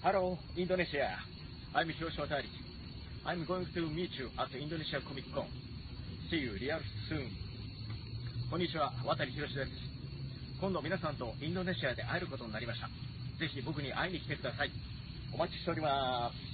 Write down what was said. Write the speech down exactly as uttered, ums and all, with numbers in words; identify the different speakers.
Speaker 1: Hello, Indonesia. I'm Hiroshima Tari. I'm going to meet you at Indonesia Comic Con. See you real soon. こんにちは、渡ひろしです。今度皆さんとインドネシアで会えることになりました。ぜひ僕に会いに来てください。お待ちしております。